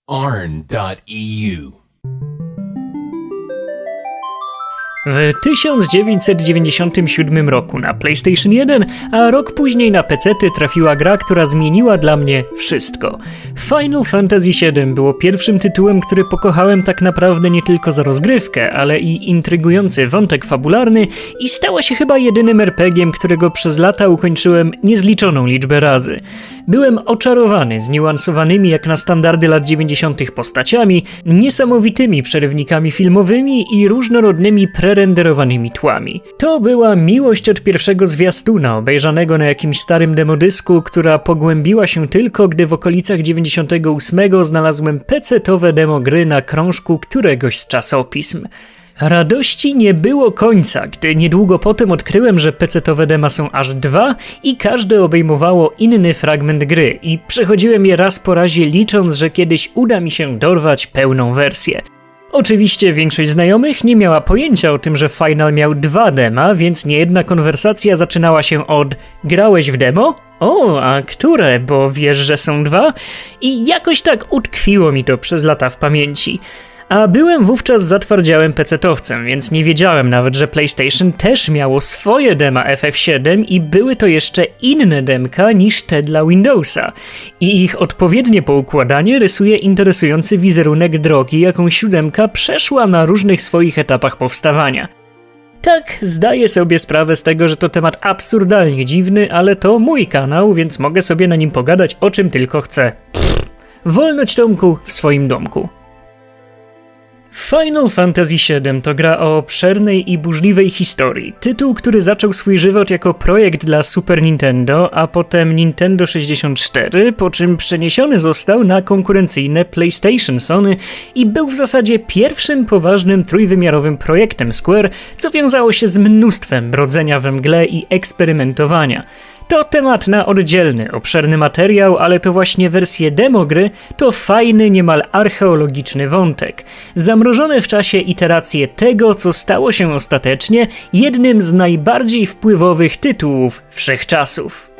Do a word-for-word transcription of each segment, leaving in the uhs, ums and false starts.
arn dot e u. W tysiąc dziewięćset dziewięćdziesiątym siódmym roku na PlayStation jeden, a rok później na pecety trafiła gra, która zmieniła dla mnie wszystko. Final Fantasy siedem było pierwszym tytułem, który pokochałem tak naprawdę nie tylko za rozgrywkę, ale i intrygujący wątek fabularny i stała się chyba jedynym er pe giem, którego przez lata ukończyłem niezliczoną liczbę razy. Byłem oczarowany zniuansowanymi jak na standardy lat dziewięćdziesiątych postaciami, niesamowitymi przerywnikami filmowymi i różnorodnymi prerenderowanymi tłami. To była miłość od pierwszego zwiastuna obejrzanego na jakimś starym demodysku, która pogłębiła się tylko, gdy w okolicach dziewięćdziesiątego ósmego znalazłem pecetowe demo gry na krążku któregoś z czasopism. Radości nie było końca, gdy niedługo potem odkryłem, że pecetowe dema są aż dwa i każde obejmowało inny fragment gry i przechodziłem je raz po razie, licząc, że kiedyś uda mi się dorwać pełną wersję. Oczywiście większość znajomych nie miała pojęcia o tym, że Final miał dwa dema, więc niejedna konwersacja zaczynała się od grałeś w demo? O, a które? Bo wiesz, że są dwa? I jakoś tak utkwiło mi to przez lata w pamięci. A byłem wówczas zatwardziałym pecetowcem, więc nie wiedziałem nawet, że PlayStation też miało swoje dema F F siedem i były to jeszcze inne demka niż te dla Windowsa. I ich odpowiednie poukładanie rysuje interesujący wizerunek drogi, jaką siódemka przeszła na różnych swoich etapach powstawania. Tak, zdaję sobie sprawę z tego, że to temat absurdalnie dziwny, ale to mój kanał, więc mogę sobie na nim pogadać o czym tylko chcę. Pff, wolność Tomku w swoim domku. Final Fantasy siedem to gra o obszernej i burzliwej historii. Tytuł, który zaczął swój żywot jako projekt dla Super Nintendo, a potem Nintendo sześćdziesiąt cztery, po czym przeniesiony został na konkurencyjne PlayStation Sony i był w zasadzie pierwszym poważnym trójwymiarowym projektem Square, co wiązało się z mnóstwem brodzenia we mgle i eksperymentowania. To temat na oddzielny, obszerny materiał, ale to właśnie wersje demo gry to fajny, niemal archeologiczny wątek. Zamrożone w czasie iteracje tego, co stało się ostatecznie jednym z najbardziej wpływowych tytułów wszechczasów.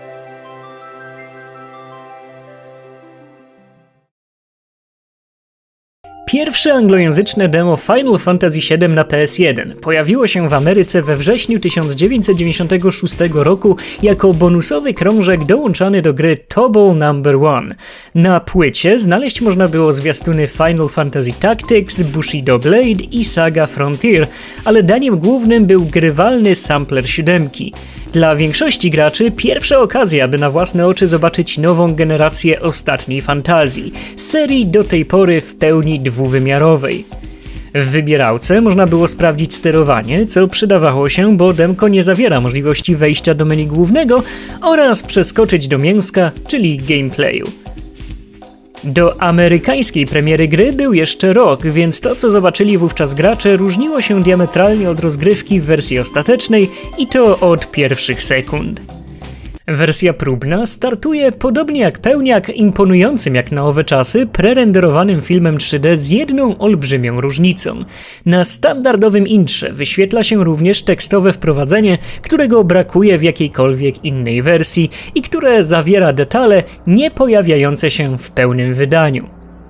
Pierwsze anglojęzyczne demo Final Fantasy siedem na P S jeden pojawiło się w Ameryce we wrześniu tysiąc dziewięćset dziewięćdziesiątego szóstego roku jako bonusowy krążek dołączany do gry Tobal number one. Na płycie znaleźć można było zwiastuny Final Fantasy Tactics, Bushido Blade i Saga Frontier, ale daniem głównym był grywalny sampler siódemki. Dla większości graczy pierwsza okazja, by na własne oczy zobaczyć nową generację ostatniej fantazji, serii do tej pory w pełni dwuwymiarowej. W wybierałce można było sprawdzić sterowanie, co przydawało się, bo demko nie zawiera możliwości wejścia do menu głównego oraz przeskoczyć do mięska, czyli gameplayu. Do amerykańskiej premiery gry był jeszcze rok, więc to, co zobaczyli wówczas gracze, różniło się diametralnie od rozgrywki w wersji ostatecznej i to od pierwszych sekund. Wersja próbna startuje, podobnie jak pełniak, imponującym jak na owe czasy, prerenderowanym filmem trzy D z jedną olbrzymią różnicą. Na standardowym intrze wyświetla się również tekstowe wprowadzenie, którego brakuje w jakiejkolwiek innej wersji i które zawiera detale nie pojawiające się w pełnym wydaniu.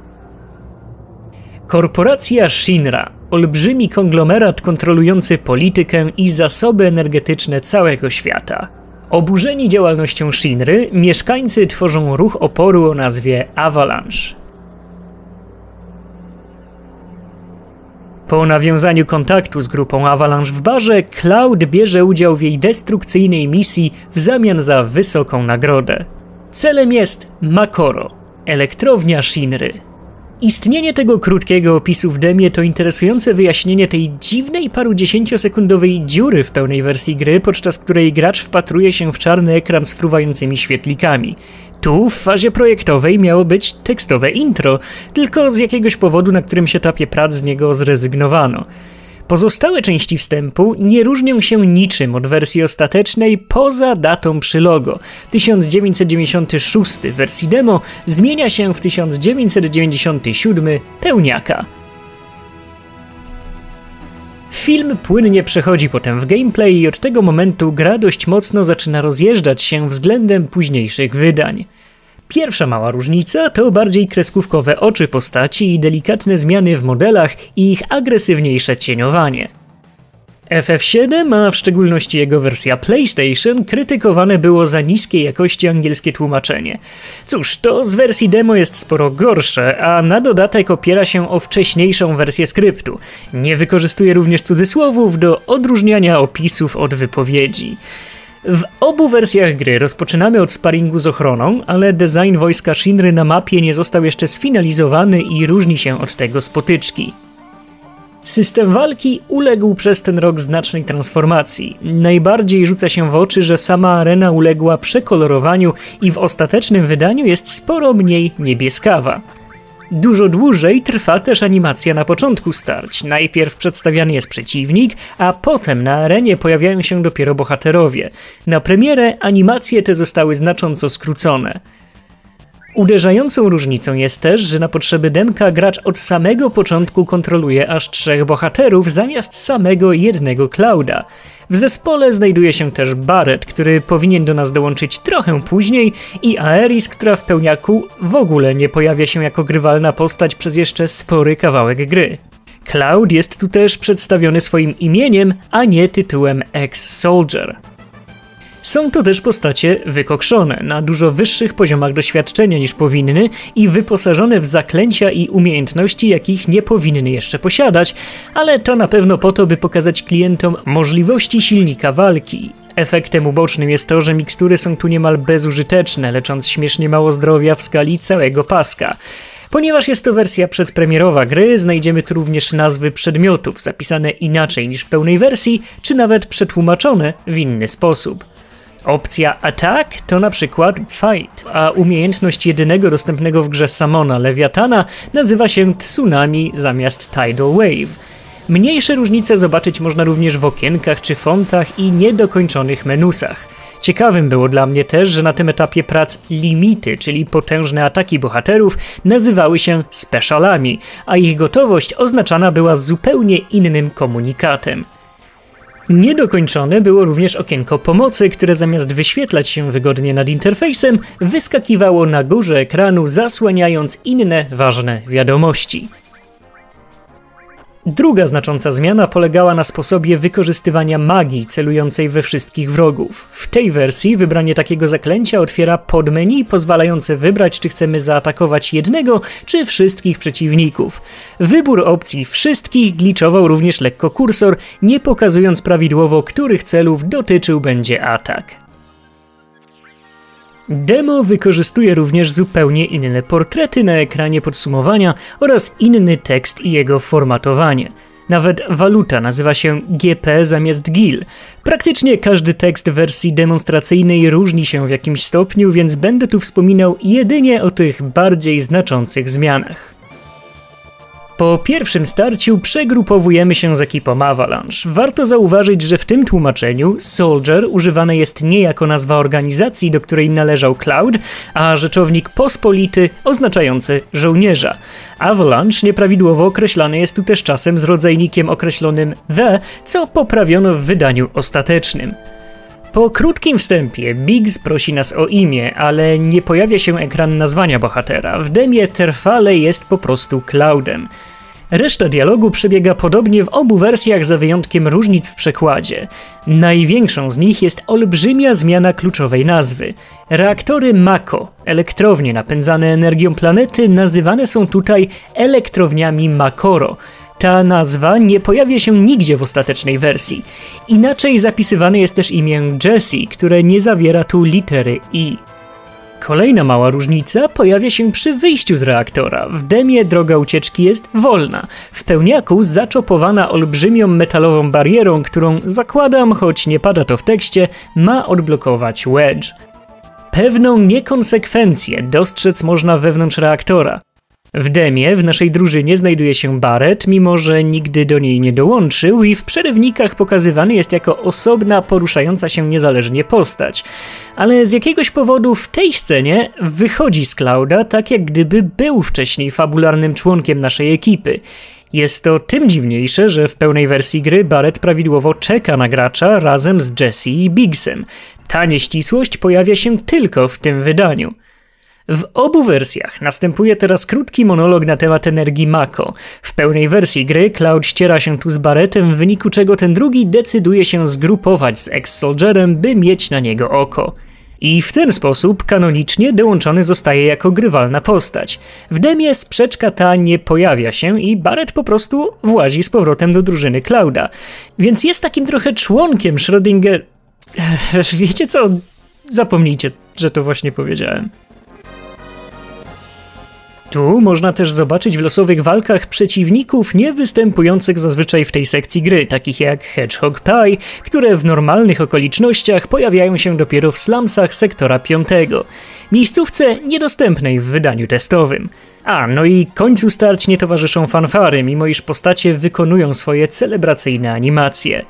Korporacja Shinra, olbrzymi konglomerat kontrolujący politykę i zasoby energetyczne całego świata. Oburzeni działalnością Shinry, mieszkańcy tworzą ruch oporu o nazwie Avalanche. Po nawiązaniu kontaktu z grupą Avalanche w barze, Cloud bierze udział w jej destrukcyjnej misji w zamian za wysoką nagrodę. Celem jest Makoro, elektrownia Shinry. Istnienie tego krótkiego opisu w demie to interesujące wyjaśnienie tej dziwnej parudziesięciosekundowej dziury w pełnej wersji gry, podczas której gracz wpatruje się w czarny ekran z fruwającymi świetlikami. Tu w fazie projektowej miało być tekstowe intro, tylko z jakiegoś powodu na którymś etapie prac z niego zrezygnowano. Pozostałe części wstępu nie różnią się niczym od wersji ostatecznej poza datą przy logo. tysiąc dziewięćset dziewięćdziesiąty szósty w wersji demo zmienia się w tysiąc dziewięćset dziewięćdziesiąty siódmy pełniaka. Film płynnie przechodzi potem w gameplay i od tego momentu gra dość mocno zaczyna rozjeżdżać się względem późniejszych wydań. Pierwsza mała różnica to bardziej kreskówkowe oczy postaci i delikatne zmiany w modelach i ich agresywniejsze cieniowanie. F F siedem, a w szczególności jego wersja PlayStation, krytykowane było za niskiej jakości angielskie tłumaczenie. Cóż, to z wersji demo jest sporo gorsze, a na dodatek opiera się o wcześniejszą wersję skryptu. Nie wykorzystuje również cudzysłowów do odróżniania opisów od wypowiedzi. W obu wersjach gry rozpoczynamy od sparingu z ochroną, ale design wojska Shinry na mapie nie został jeszcze sfinalizowany i różni się od tego z potyczki. System walki uległ przez ten rok znacznej transformacji. Najbardziej rzuca się w oczy, że sama arena uległa przekolorowaniu i w ostatecznym wydaniu jest sporo mniej niebieskawa. Dużo dłużej trwa też animacja na początku starć. Najpierw przedstawiany jest przeciwnik, a potem na arenie pojawiają się dopiero bohaterowie. Na premierę animacje te zostały znacząco skrócone. Uderzającą różnicą jest też, że na potrzeby demka gracz od samego początku kontroluje aż trzech bohaterów zamiast samego jednego Clouda. W zespole znajduje się też Barret, który powinien do nas dołączyć trochę później, i Aeris, która w pełniaku w ogóle nie pojawia się jako grywalna postać przez jeszcze spory kawałek gry. Cloud jest tu też przedstawiony swoim imieniem, a nie tytułem ex-soldier. Są to też postacie wykokszone, na dużo wyższych poziomach doświadczenia niż powinny i wyposażone w zaklęcia i umiejętności, jakich nie powinny jeszcze posiadać, ale to na pewno po to, by pokazać klientom możliwości silnika walki. Efektem ubocznym jest to, że mikstury są tu niemal bezużyteczne, lecząc śmiesznie mało zdrowia w skali całego paska. Ponieważ jest to wersja przedpremierowa gry, znajdziemy tu również nazwy przedmiotów zapisane inaczej niż w pełnej wersji, czy nawet przetłumaczone w inny sposób. Opcja Attack to na przykład Fight, a umiejętność jedynego dostępnego w grze Samona Lewiatana nazywa się Tsunami zamiast Tidal Wave. Mniejsze różnice zobaczyć można również w okienkach czy fontach i niedokończonych menusach. Ciekawym było dla mnie też, że na tym etapie prac limity, czyli potężne ataki bohaterów, nazywały się specialami, a ich gotowość oznaczana była zupełnie innym komunikatem. Niedokończone było również okienko pomocy, które zamiast wyświetlać się wygodnie nad interfejsem, wyskakiwało na górze ekranu, zasłaniając inne ważne wiadomości. Druga znacząca zmiana polegała na sposobie wykorzystywania magii celującej we wszystkich wrogów. W tej wersji wybranie takiego zaklęcia otwiera podmenu pozwalające wybrać, czy chcemy zaatakować jednego czy wszystkich przeciwników. Wybór opcji wszystkich gliczował również lekko kursor, nie pokazując prawidłowo, których celów dotyczył będzie atak. Demo wykorzystuje również zupełnie inne portrety na ekranie podsumowania oraz inny tekst i jego formatowanie. Nawet waluta nazywa się G P zamiast G I L. Praktycznie każdy tekst w wersji demonstracyjnej różni się w jakimś stopniu, więc będę tu wspominał jedynie o tych bardziej znaczących zmianach. Po pierwszym starciu przegrupowujemy się z ekipą Avalanche. Warto zauważyć, że w tym tłumaczeniu Soldier używane jest nie jako nazwa organizacji, do której należał Cloud, a rzeczownik pospolity oznaczający żołnierza. Avalanche nieprawidłowo określany jest tu też czasem z rodzajnikiem określonym The, co poprawiono w wydaniu ostatecznym. Po krótkim wstępie Biggs prosi nas o imię, ale nie pojawia się ekran nazwania bohatera. W demie trwale jest po prostu Cloudem. Reszta dialogu przebiega podobnie w obu wersjach za wyjątkiem różnic w przekładzie. Największą z nich jest olbrzymia zmiana kluczowej nazwy. Reaktory Mako, elektrownie napędzane energią planety, nazywane są tutaj elektrowniami Makoro. Ta nazwa nie pojawia się nigdzie w ostatecznej wersji. Inaczej zapisywane jest też imię Jessie, które nie zawiera tu litery I. Kolejna mała różnica pojawia się przy wyjściu z reaktora. W demie droga ucieczki jest wolna. W pełniaku zaczopowana olbrzymią metalową barierą, którą zakładam, choć nie pada to w tekście, ma odblokować Wedge. Pewną niekonsekwencję dostrzec można wewnątrz reaktora. W demie w naszej drużynie znajduje się Barret, mimo że nigdy do niej nie dołączył i w przerywnikach pokazywany jest jako osobna, poruszająca się niezależnie postać. Ale z jakiegoś powodu w tej scenie wychodzi z Clouda tak, jak gdyby był wcześniej fabularnym członkiem naszej ekipy. Jest to tym dziwniejsze, że w pełnej wersji gry Barret prawidłowo czeka na gracza razem z Jessie i Biggsem. Ta nieścisłość pojawia się tylko w tym wydaniu. W obu wersjach następuje teraz krótki monolog na temat energii Mako. W pełnej wersji gry Cloud ściera się tu z Barrettem, w wyniku czego ten drugi decyduje się zgrupować z Ex-Soldierem, by mieć na niego oko. I w ten sposób kanonicznie dołączony zostaje jako grywalna postać. W demie sprzeczka ta nie pojawia się i Barrett po prostu włazi z powrotem do drużyny Clouda. Więc jest takim trochę członkiem Schrödinger... Wiecie co? Zapomnijcie, że to właśnie powiedziałem. Tu można też zobaczyć w losowych walkach przeciwników nie występujących zazwyczaj w tej sekcji gry, takich jak Hedgehog Pie, które w normalnych okolicznościach pojawiają się dopiero w slumsach sektora piątego, miejscówce niedostępnej w wydaniu testowym. A, no i końcu starć nie towarzyszą fanfary, mimo iż postacie wykonują swoje celebracyjne animacje.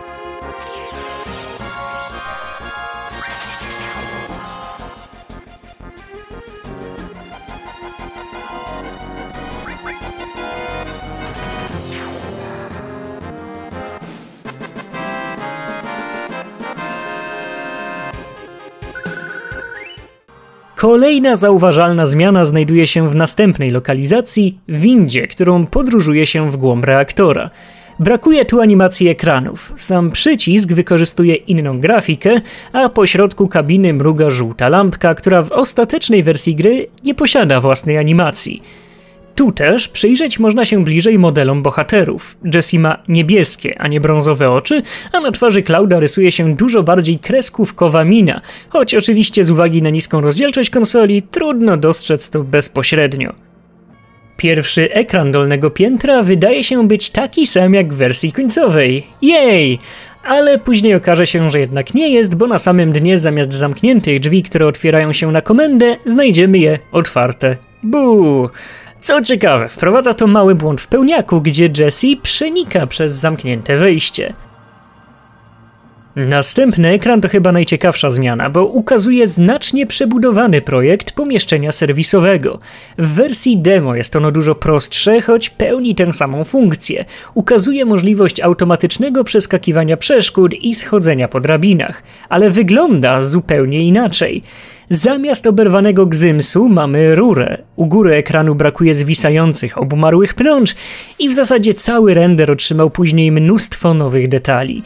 Kolejna zauważalna zmiana znajduje się w następnej lokalizacji, windzie, którą podróżuje się w głąb reaktora. Brakuje tu animacji ekranów, sam przycisk wykorzystuje inną grafikę, a po środku kabiny mruga żółta lampka, która w ostatecznej wersji gry nie posiada własnej animacji. Tu też przyjrzeć można się bliżej modelom bohaterów. Jessie ma niebieskie, a nie brązowe oczy, a na twarzy Clouda rysuje się dużo bardziej kreskówkowa mina, choć oczywiście z uwagi na niską rozdzielczość konsoli trudno dostrzec to bezpośrednio. Pierwszy ekran dolnego piętra wydaje się być taki sam jak w wersji końcowej. Jej! Ale później okaże się, że jednak nie jest, bo na samym dnie zamiast zamkniętych drzwi, które otwierają się na komendę, znajdziemy je otwarte. Buu! Co ciekawe, wprowadza to mały błąd w pełniaku, gdzie Jessie przenika przez zamknięte wejście. Następny ekran to chyba najciekawsza zmiana, bo ukazuje znacznie przebudowany projekt pomieszczenia serwisowego. W wersji demo jest ono dużo prostsze, choć pełni tę samą funkcję. Ukazuje możliwość automatycznego przeskakiwania przeszkód i schodzenia po drabinach, ale wygląda zupełnie inaczej. Zamiast oberwanego gzymsu mamy rurę, u góry ekranu brakuje zwisających obumarłych prąż i w zasadzie cały render otrzymał później mnóstwo nowych detali.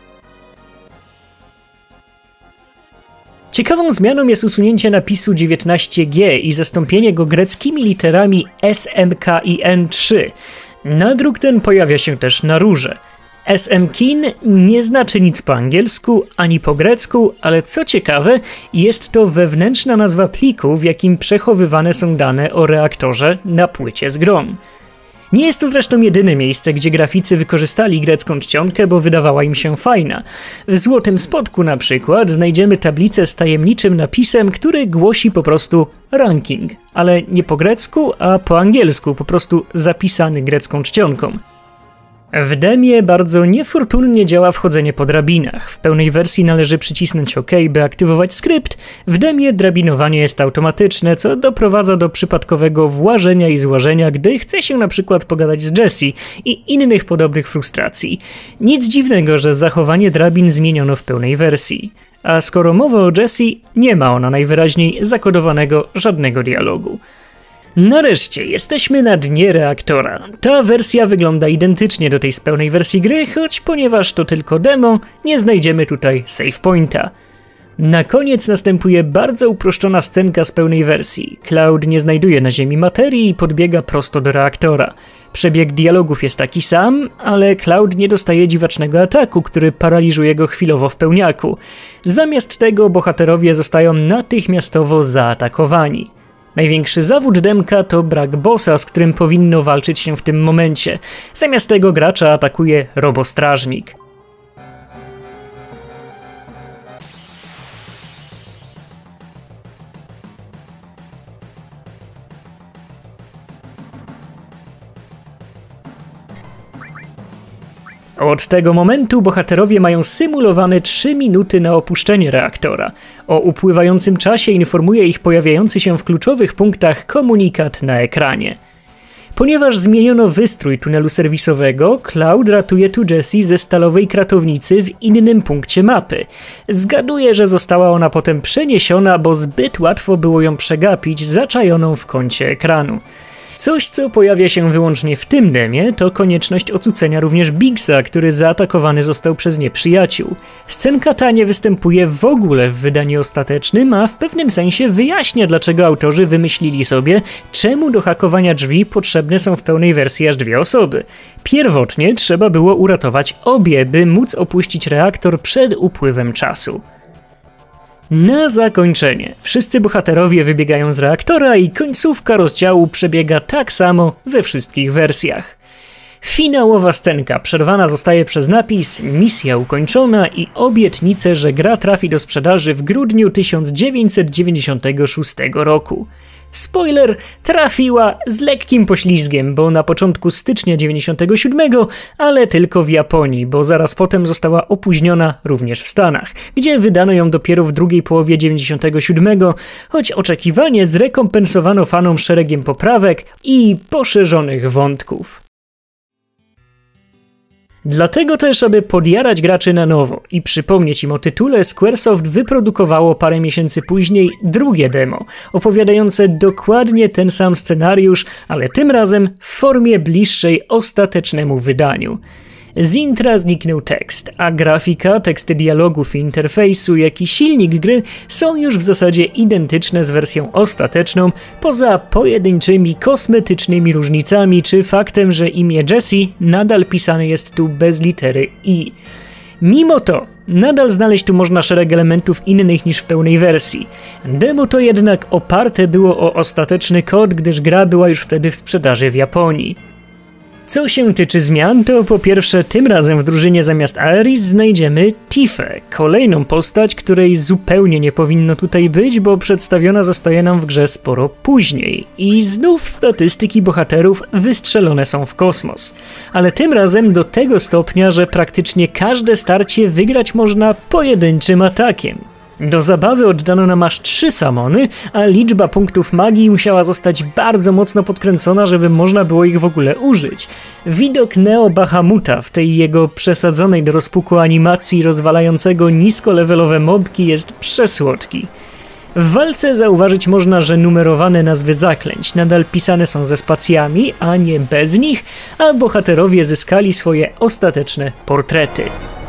Ciekawą zmianą jest usunięcie napisu dziewiętnaście G i zastąpienie go greckimi literami S M K I N trzy. Nadruk ten pojawia się też na rurze. S M Kin nie znaczy nic po angielsku ani po grecku, ale co ciekawe, jest to wewnętrzna nazwa pliku, w jakim przechowywane są dane o reaktorze na płycie z grą. Nie jest to zresztą jedyne miejsce, gdzie graficy wykorzystali grecką czcionkę, bo wydawała im się fajna. W Złotym Spodku na przykład znajdziemy tablicę z tajemniczym napisem, który głosi po prostu ranking, ale nie po grecku, a po angielsku, po prostu zapisany grecką czcionką. W demie bardzo niefortunnie działa wchodzenie po drabinach. W pełnej wersji należy przycisnąć OK, by aktywować skrypt. W demie drabinowanie jest automatyczne, co doprowadza do przypadkowego włażenia i złażenia, gdy chce się na przykład pogadać z Jessie i innych podobnych frustracji. Nic dziwnego, że zachowanie drabin zmieniono w pełnej wersji. A skoro mowa o Jessie, nie ma ona najwyraźniej zakodowanego żadnego dialogu. Nareszcie jesteśmy na dnie reaktora. Ta wersja wygląda identycznie do tej z pełnej wersji gry, choć ponieważ to tylko demo, nie znajdziemy tutaj save pointa. Na koniec następuje bardzo uproszczona scenka z pełnej wersji. Cloud nie znajduje na ziemi materii i podbiega prosto do reaktora. Przebieg dialogów jest taki sam, ale Cloud nie dostaje dziwacznego ataku, który paraliżuje go chwilowo w pełniaku. Zamiast tego bohaterowie zostają natychmiastowo zaatakowani. Największy zawód demka to brak bossa, z którym powinno walczyć się w tym momencie. Zamiast tego gracza atakuje robostrażnik. Od tego momentu bohaterowie mają symulowane trzy minuty na opuszczenie reaktora. O upływającym czasie informuje ich pojawiający się w kluczowych punktach komunikat na ekranie. Ponieważ zmieniono wystrój tunelu serwisowego, Cloud ratuje tu Jessie ze stalowej kratownicy w innym punkcie mapy. Zgaduję, że została ona potem przeniesiona, bo zbyt łatwo było ją przegapić zaczajoną w kącie ekranu. Coś, co pojawia się wyłącznie w tym demie, to konieczność ocucenia również Biggsa, który zaatakowany został przez nieprzyjaciół. Scenka ta nie występuje w ogóle w wydaniu ostatecznym, a w pewnym sensie wyjaśnia, dlaczego autorzy wymyślili sobie, czemu do hakowania drzwi potrzebne są w pełnej wersji aż dwie osoby. Pierwotnie trzeba było uratować obie, by móc opuścić reaktor przed upływem czasu. Na zakończenie. Wszyscy bohaterowie wybiegają z reaktora i końcówka rozdziału przebiega tak samo we wszystkich wersjach. Finałowa scenka przerwana zostaje przez napis misja ukończona i obietnicę, że gra trafi do sprzedaży w grudniu tysiąc dziewięćset dziewięćdziesiątego szóstego roku. Spoiler, trafiła z lekkim poślizgiem, bo na początku stycznia dziewięćdziesiątego siódmego, ale tylko w Japonii, bo zaraz potem została opóźniona również w Stanach, gdzie wydano ją dopiero w drugiej połowie dziewięćdziesiątego siódmego, choć oczekiwanie zrekompensowano fanom szeregiem poprawek i poszerzonych wątków. Dlatego też, aby podjarać graczy na nowo i przypomnieć im o tytule, Squaresoft wyprodukowało parę miesięcy później drugie demo, opowiadające dokładnie ten sam scenariusz, ale tym razem w formie bliższej ostatecznemu wydaniu. Z intra zniknął tekst, a grafika, teksty dialogów i interfejsu, jak i silnik gry są już w zasadzie identyczne z wersją ostateczną, poza pojedynczymi kosmetycznymi różnicami czy faktem, że imię Jessie nadal pisane jest tu bez litery I. Mimo to, nadal znaleźć tu można szereg elementów innych niż w pełnej wersji. Demo to jednak oparte było o ostateczny kod, gdyż gra była już wtedy w sprzedaży w Japonii. Co się tyczy zmian, to po pierwsze tym razem w drużynie zamiast Aeris znajdziemy Tiffę, kolejną postać, której zupełnie nie powinno tutaj być, bo przedstawiona zostaje nam w grze sporo później. I znów statystyki bohaterów wystrzelone są w kosmos. Ale tym razem do tego stopnia, że praktycznie każde starcie wygrać można pojedynczym atakiem. Do zabawy oddano nam aż trzy samony, a liczba punktów magii musiała zostać bardzo mocno podkręcona, żeby można było ich w ogóle użyć. Widok Neo Bahamuta w tej jego przesadzonej do rozpuku animacji rozwalającego niskolevelowe mobki jest przesłodki. W walce zauważyć można, że numerowane nazwy zaklęć nadal pisane są ze spacjami, a nie bez nich, a bohaterowie zyskali swoje ostateczne portrety.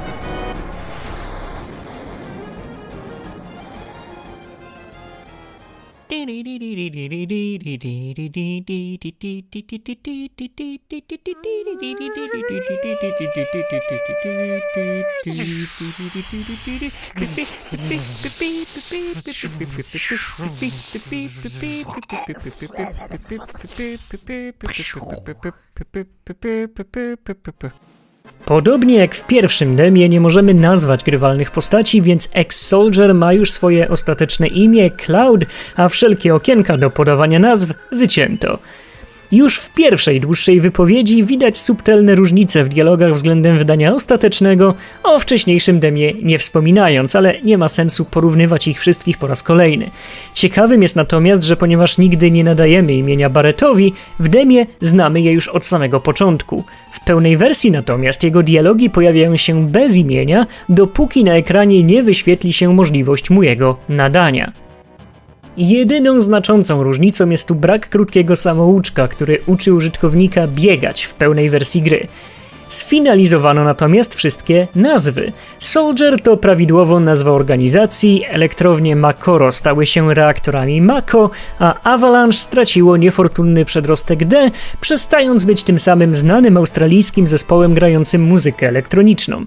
Podobnie jak w pierwszym demie nie możemy nazwać grywalnych postaci, więc Ex-Soldier ma już swoje ostateczne imię Cloud, a wszelkie okienka do podawania nazw wycięto. Już w pierwszej dłuższej wypowiedzi widać subtelne różnice w dialogach względem wydania ostatecznego, o wcześniejszym demie nie wspominając, ale nie ma sensu porównywać ich wszystkich po raz kolejny. Ciekawym jest natomiast, że ponieważ nigdy nie nadajemy imienia Barrettowi, w demie znamy je już od samego początku. W pełnej wersji natomiast jego dialogi pojawiają się bez imienia, dopóki na ekranie nie wyświetli się możliwość mu jego nadania. Jedyną znaczącą różnicą jest tu brak krótkiego samouczka, który uczy użytkownika biegać w pełnej wersji gry. Sfinalizowano natomiast wszystkie nazwy. Soldier to prawidłowo nazwa organizacji, elektrownie Makoro stały się reaktorami Mako, a Avalanche straciło niefortunny przedrostek D, przestając być tym samym znanym australijskim zespołem grającym muzykę elektroniczną.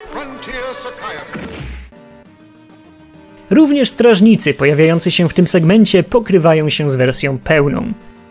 Również strażnicy pojawiający się w tym segmencie pokrywają się z wersją pełną.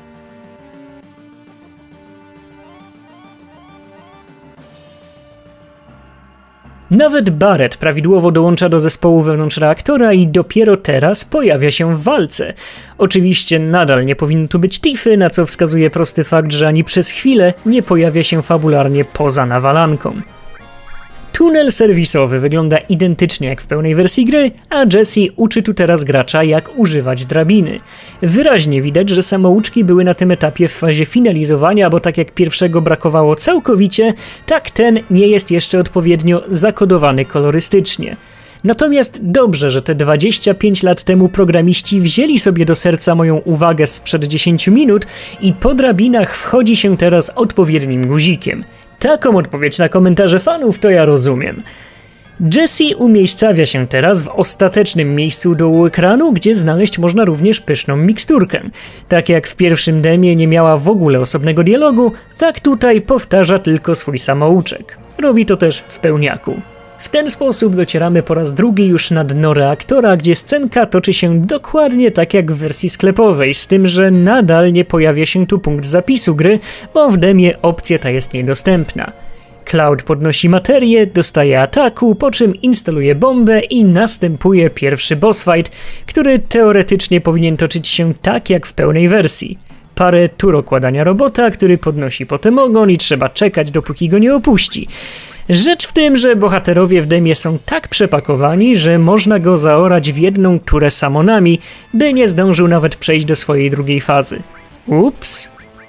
Nawet Barrett prawidłowo dołącza do zespołu wewnątrz reaktora i dopiero teraz pojawia się w walce. Oczywiście nadal nie powinno tu być Tiffy, na co wskazuje prosty fakt, że ani przez chwilę nie pojawia się fabularnie poza nawalanką. Tunel serwisowy wygląda identycznie jak w pełnej wersji gry, a Jesse uczy tu teraz gracza, jak używać drabiny. Wyraźnie widać, że samouczki były na tym etapie w fazie finalizowania, bo tak jak pierwszego brakowało całkowicie, tak ten nie jest jeszcze odpowiednio zakodowany kolorystycznie. Natomiast dobrze, że te dwadzieścia pięć lat temu programiści wzięli sobie do serca moją uwagę sprzed dziesięciu minut i po drabinach wchodzi się teraz odpowiednim guzikiem. Taką odpowiedź na komentarze fanów to ja rozumiem. Jesse umiejscawia się teraz w ostatecznym miejscu dołu ekranu, gdzie znaleźć można również pyszną miksturkę. Tak jak w pierwszym demie nie miała w ogóle osobnego dialogu, tak tutaj powtarza tylko swój samouczek. Robi to też w pełniaku. W ten sposób docieramy po raz drugi już na dno reaktora, gdzie scenka toczy się dokładnie tak jak w wersji sklepowej, z tym, że nadal nie pojawia się tu punkt zapisu gry, bo w demie opcja ta jest niedostępna. Cloud podnosi materię, dostaje ataku, po czym instaluje bombę i następuje pierwszy boss fight, który teoretycznie powinien toczyć się tak jak w pełnej wersji. Parę tur okładania robota, który podnosi potem ogon i trzeba czekać, dopóki go nie opuści. Rzecz w tym, że bohaterowie w demie są tak przepakowani, że można go zaorać w jedną turę samonami, by nie zdążył nawet przejść do swojej drugiej fazy. Ups.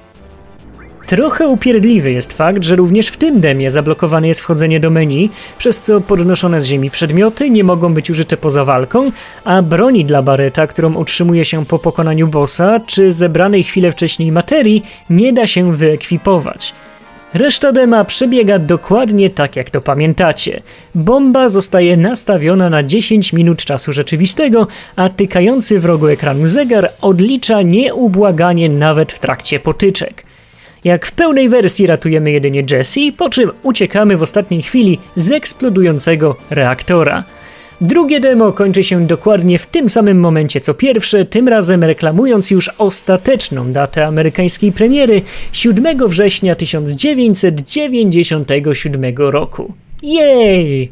Trochę upierdliwy jest fakt, że również w tym demie zablokowane jest wchodzenie do menu, przez co podnoszone z ziemi przedmioty nie mogą być użyte poza walką, a broni dla Barretta, którą otrzymuje się po pokonaniu bossa, czy zebranej chwilę wcześniej materii, nie da się wyekwipować. Reszta dema przebiega dokładnie tak jak to pamiętacie. Bomba zostaje nastawiona na dziesięć minut czasu rzeczywistego, a tykający w rogu ekranu zegar odlicza nieubłaganie nawet w trakcie potyczek. Jak w pełnej wersji ratujemy jedynie Jesse, po czym uciekamy w ostatniej chwili z eksplodującego reaktora. Drugie demo kończy się dokładnie w tym samym momencie co pierwsze, tym razem reklamując już ostateczną datę amerykańskiej premiery siódmego września tysiąc dziewięćset dziewięćdziesiątego siódmego roku. Jej!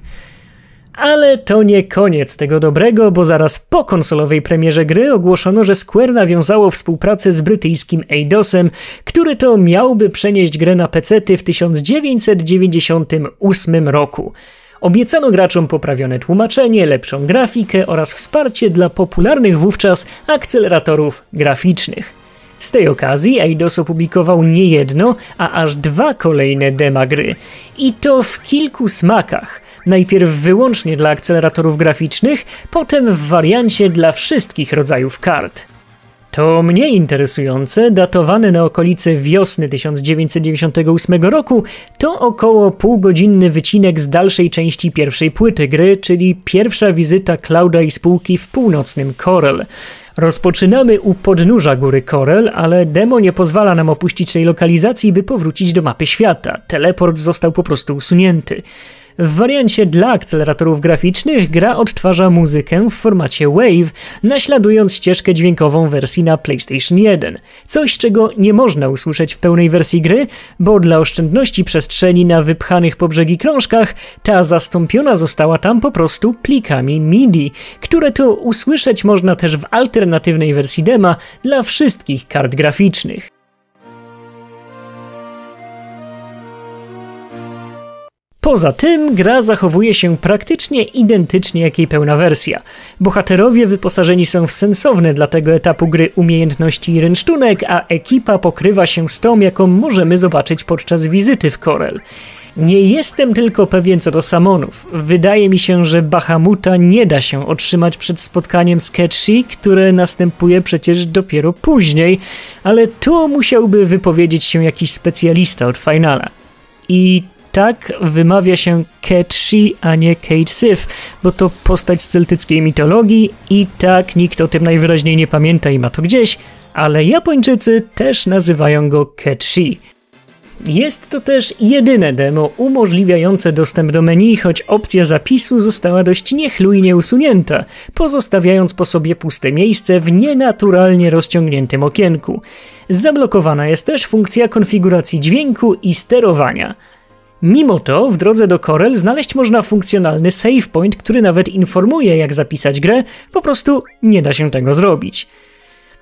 Ale to nie koniec tego dobrego, bo zaraz po konsolowej premierze gry ogłoszono, że Square nawiązało współpracę z brytyjskim Eidosem, który to miałby przenieść grę na pecety w tysiąc dziewięćset dziewięćdziesiątym ósmym roku. Obiecano graczom poprawione tłumaczenie, lepszą grafikę oraz wsparcie dla popularnych wówczas akceleratorów graficznych. Z tej okazji Eidos opublikował nie jedno, a aż dwa kolejne dema gry. I to w kilku smakach. Najpierw wyłącznie dla akceleratorów graficznych, potem w wariancie dla wszystkich rodzajów kart. To mniej interesujące, datowane na okolice wiosny tysiąc dziewięćset dziewięćdziesiątego ósmego roku, to około półgodzinny wycinek z dalszej części pierwszej płyty gry, czyli pierwsza wizyta Clouda i spółki w północnym Corel. Rozpoczynamy u podnóża góry Corel, ale demo nie pozwala nam opuścić tej lokalizacji, by powrócić do mapy świata. Teleport został po prostu usunięty. W wariancie dla akceleratorów graficznych gra odtwarza muzykę w formacie WAVE, naśladując ścieżkę dźwiękową wersji na PlayStation jeden. Coś, czego nie można usłyszeć w pełnej wersji gry, bo dla oszczędności przestrzeni na wypchanych po brzegi krążkach ta zastąpiona została tam po prostu plikami MIDI, które to usłyszeć można też w alternatywnej wersji dema dla wszystkich kart graficznych. Poza tym gra zachowuje się praktycznie identycznie jak jej pełna wersja. Bohaterowie wyposażeni są w sensowne dla tego etapu gry umiejętności i rynsztunek, a ekipa pokrywa się z tą, jaką możemy zobaczyć podczas wizyty w Corel. Nie jestem tylko pewien co do Samonów. Wydaje mi się, że Bahamuta nie da się otrzymać przed spotkaniem z Ketchi, które następuje przecież dopiero później, ale tu musiałby wypowiedzieć się jakiś specjalista od Finala. I tak wymawia się Ketchi, a nie Cait Sith, bo to postać z celtyckiej mitologii i tak nikt o tym najwyraźniej nie pamięta i ma to gdzieś, ale Japończycy też nazywają go Ketchi. Jest to też jedyne demo umożliwiające dostęp do menu, choć opcja zapisu została dość niechlujnie usunięta, pozostawiając po sobie puste miejsce w nienaturalnie rozciągniętym okienku. Zablokowana jest też funkcja konfiguracji dźwięku i sterowania. Mimo to w drodze do Corel znaleźć można funkcjonalny save point, który nawet informuje jak zapisać grę, po prostu nie da się tego zrobić.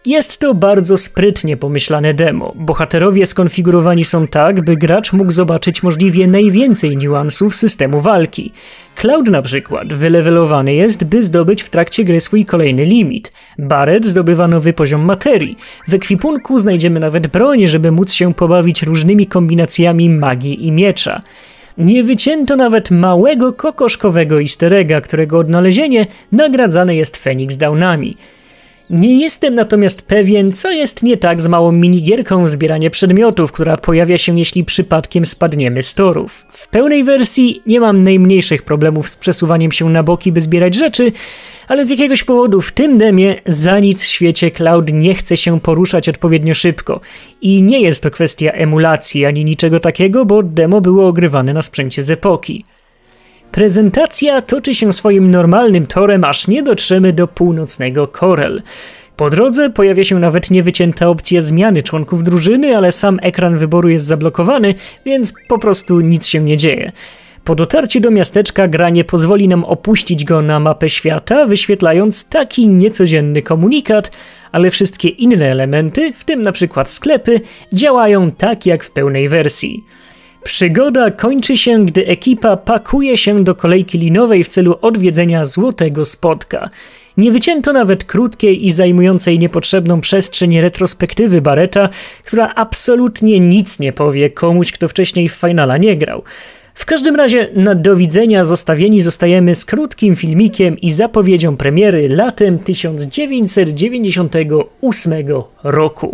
Jest to bardzo sprytnie pomyślane demo. Bohaterowie skonfigurowani są tak, by gracz mógł zobaczyć możliwie najwięcej niuansów systemu walki. Cloud na przykład wylewelowany jest, by zdobyć w trakcie gry swój kolejny limit. Barret zdobywa nowy poziom materii. W ekwipunku znajdziemy nawet broń, żeby móc się pobawić różnymi kombinacjami magii i miecza. Nie wycięto nawet małego kokoszkowego easter egga, którego odnalezienie nagradzane jest Phoenix Downami. Nie jestem natomiast pewien, co jest nie tak z małą minigierką zbierania przedmiotów, która pojawia się, jeśli przypadkiem spadniemy z torów. W pełnej wersji nie mam najmniejszych problemów z przesuwaniem się na boki, by zbierać rzeczy, ale z jakiegoś powodu w tym demie za nic w świecie Cloud nie chce się poruszać odpowiednio szybko. I nie jest to kwestia emulacji ani niczego takiego, bo demo było ogrywane na sprzęcie z epoki. Prezentacja toczy się swoim normalnym torem, aż nie dotrzemy do północnego Corel. Po drodze pojawia się nawet niewycięta opcja zmiany członków drużyny, ale sam ekran wyboru jest zablokowany, więc po prostu nic się nie dzieje. Po dotarciu do miasteczka gra nie pozwoli nam opuścić go na mapę świata, wyświetlając taki niecodzienny komunikat, ale wszystkie inne elementy, w tym na przykład sklepy, działają tak jak w pełnej wersji. Przygoda kończy się, gdy ekipa pakuje się do kolejki linowej w celu odwiedzenia złotego spotka. Nie wycięto nawet krótkiej i zajmującej niepotrzebną przestrzeń retrospektywy Barreta, która absolutnie nic nie powie komuś, kto wcześniej w Finala nie grał. W każdym razie na do widzenia zostawieni zostajemy z krótkim filmikiem i zapowiedzią premiery latem tysiąc dziewięćset dziewięćdziesiątego ósmego roku.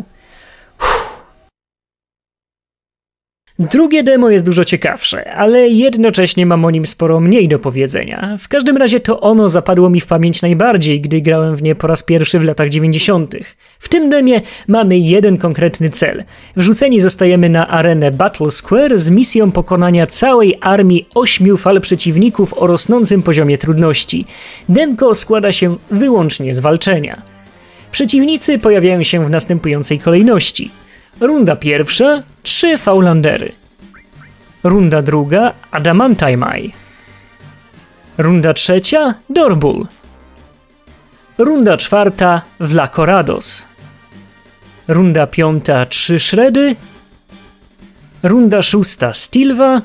Drugie demo jest dużo ciekawsze, ale jednocześnie mam o nim sporo mniej do powiedzenia. W każdym razie to ono zapadło mi w pamięć najbardziej, gdy grałem w nie po raz pierwszy w latach dziewięćdziesiątych. W tym demie mamy jeden konkretny cel. Wrzuceni zostajemy na arenę Battle Square z misją pokonania całej armii ośmiu fal przeciwników o rosnącym poziomie trudności. Demko składa się wyłącznie z walczenia. Przeciwnicy pojawiają się w następującej kolejności. Runda pierwsza – trzy Faulandery. Runda druga – Adamantiumai. Runda trzecia – Dorbul. Runda czwarta – Vlacorados. Runda piąta – trzy Szredy. Runda szósta – Stilva.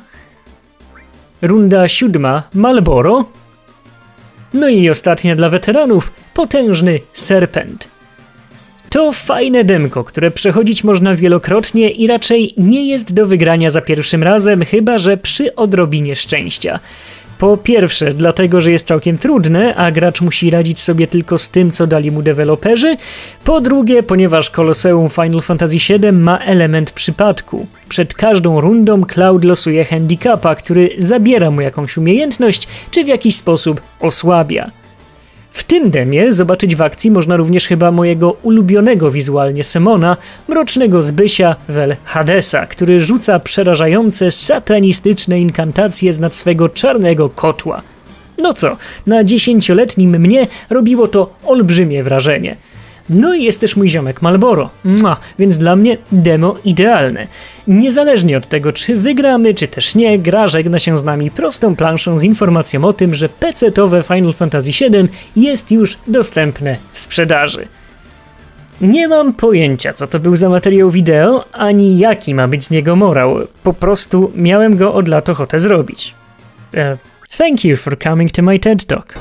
Runda siódma – Malboro. No i ostatnia dla weteranów – potężny Serpent. To fajne demko, które przechodzić można wielokrotnie i raczej nie jest do wygrania za pierwszym razem, chyba że przy odrobinie szczęścia. Po pierwsze, dlatego, że jest całkiem trudne, a gracz musi radzić sobie tylko z tym, co dali mu deweloperzy. Po drugie, ponieważ Koloseum Final Fantasy siedem ma element przypadku. Przed każdą rundą Cloud losuje handicapa, który zabiera mu jakąś umiejętność, czy w jakiś sposób osłabia. W tym demie zobaczyć w akcji można również chyba mojego ulubionego wizualnie Semona, mrocznego Zbysia wel Hadesa, który rzuca przerażające, satanistyczne inkantacje z nad swego czarnego kotła. No co, na dziesięcioletnim mnie robiło to olbrzymie wrażenie. No i jest też mój ziomek Malboro, Mua, więc dla mnie demo idealne. Niezależnie od tego, czy wygramy, czy też nie, gra żegna się z nami prostą planszą z informacją o tym, że pecetowe Final Fantasy siedem jest już dostępne w sprzedaży. Nie mam pojęcia, co to był za materiał wideo, ani jaki ma być z niego morał. Po prostu miałem go od lat ochotę zrobić. Uh, thank you for coming to my TED Talk.